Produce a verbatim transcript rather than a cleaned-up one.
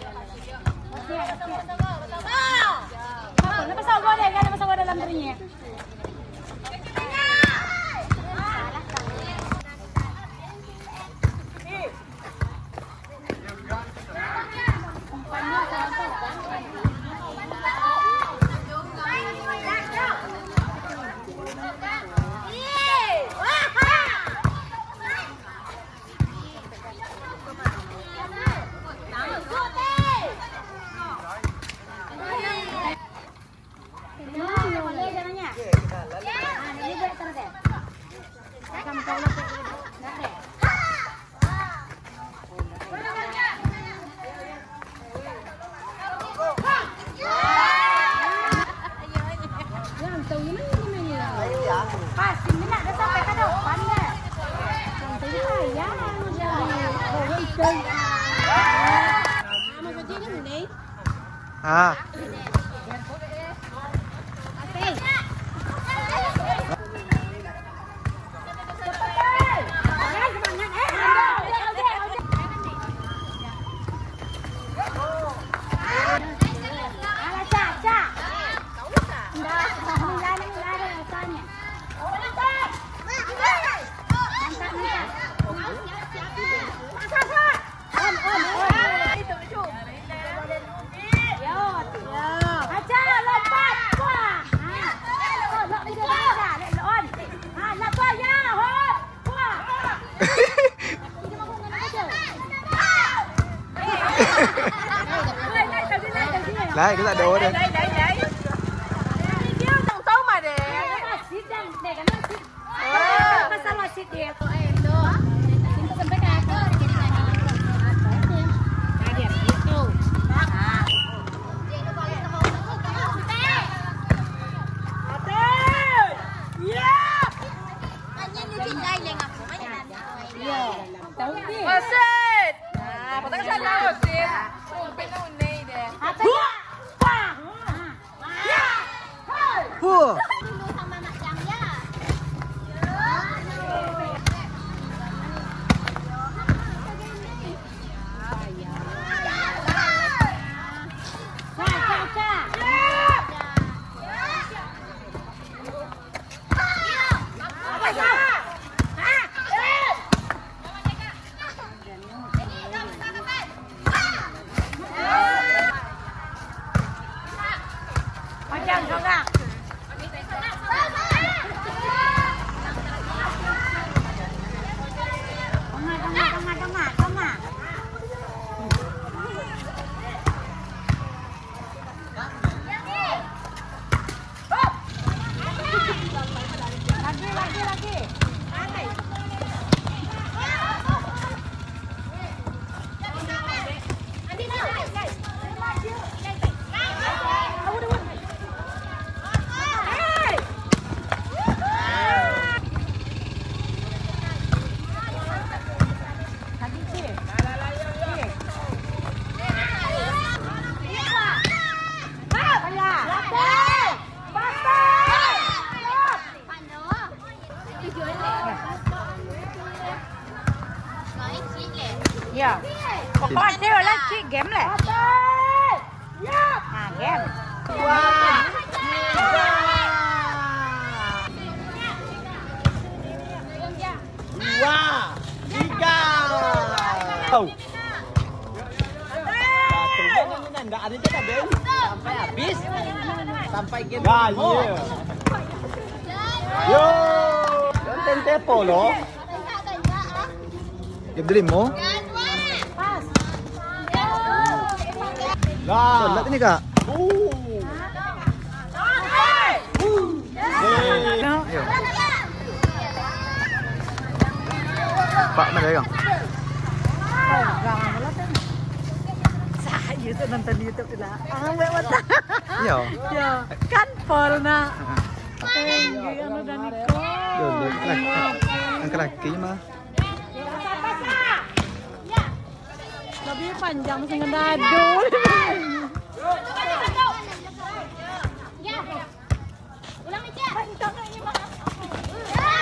Lepas gua deh, kan lepas gua dalam dirinya. À. Đấy, cái dạ đồ đây. Đấy, đấy, đấy. Tông tấu mà để. Masalah sih dia. Wasit. Nah, patang sana wasit. Sampai nune deh. Huh. Panjang enggak? Iya. Pokoknya dia lah cik game lah. Nah, game. Wah. Dua, tiga. Oh. Nggak ada juga deh. Sampai habis. Sampai game. Nah, iya. Yo. Konten tepo loh. Game dream mo? Lah, lihat ini kak. Uh. Ayo. Pak mana ya? Saya YouTube nonton YouTube lah. Ah, lewat. Iya. Ya, kan porna. Tinggi anu dan Niko. Yo, angkat lagi mah. Lebih panjang sing ngedadu. Ulang aja.